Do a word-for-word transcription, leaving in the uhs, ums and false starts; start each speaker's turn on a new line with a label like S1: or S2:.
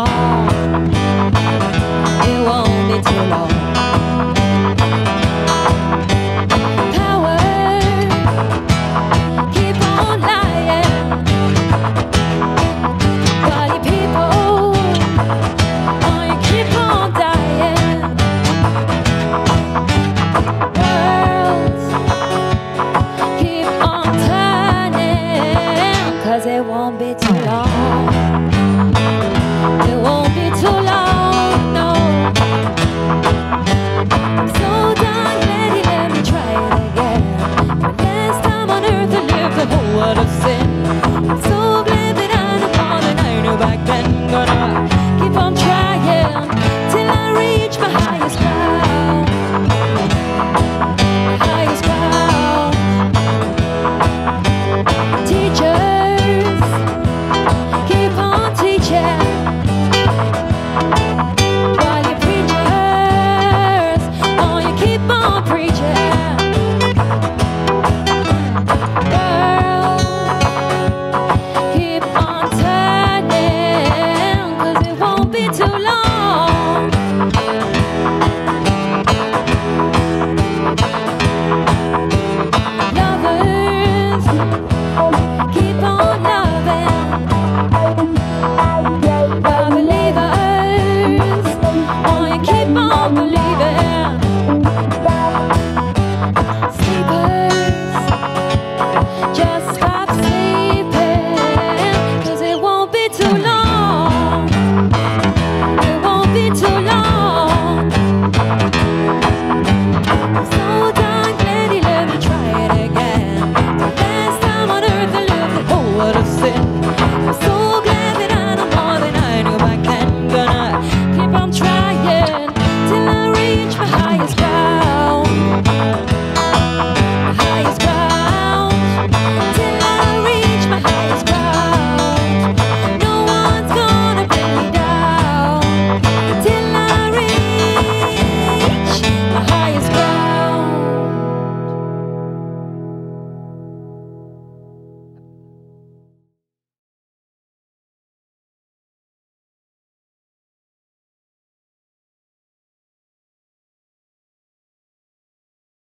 S1: It won't be too long. Power, keep on lying. While you people, oh, you keep on dying. Worlds keep on turning, 'cause it won't be too long. It won't be too long, no. I'm so done, ready, let me try it again. For last time on earth I lived the whole world of sin. I'm so glad that I know more than I knew back then. Gonna keep on trying till I reach my highest ground. My highest ground. Teachers, keep on teaching. While you preachers, oh, you keep on preaching. World, keep on turning, 'cause it won't be too long.